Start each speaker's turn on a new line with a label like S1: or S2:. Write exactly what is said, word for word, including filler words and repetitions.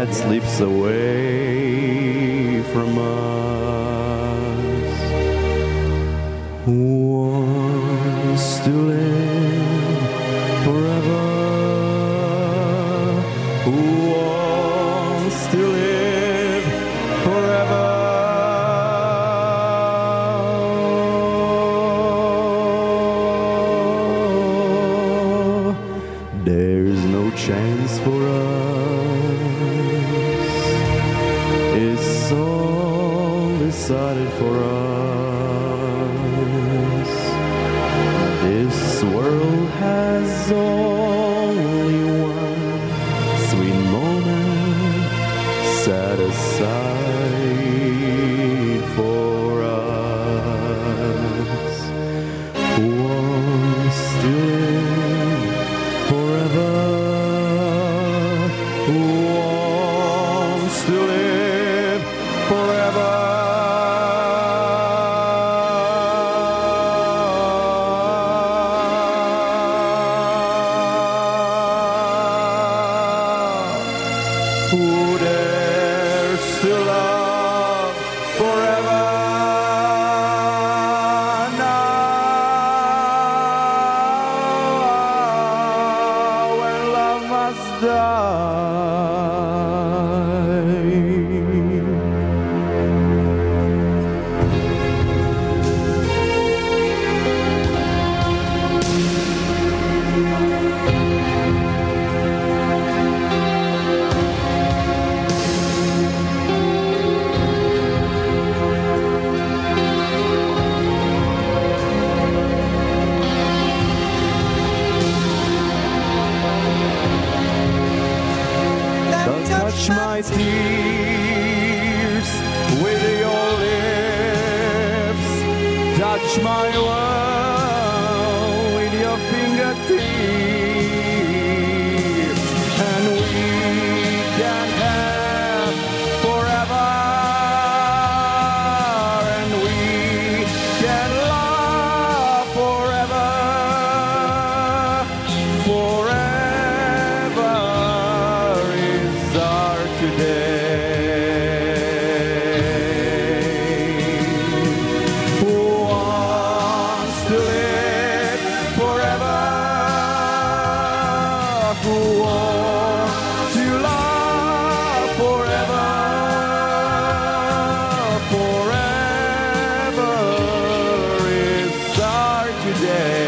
S1: that slips away from us. Who wants to live forever? Who wants to live forever? There's no chance for us. It's all decided for us. This world has only one sweet moment set aside for us. Who wants to live forever? Who wants to live forever? Who dares to love forever? Now, when love must Don't touch my tears with your lips. Touch my world with your fingertips. And we can have forever. And we can love forever. Forever is our today. Who wants to live forever? Who wants to love forever? Forever is our today.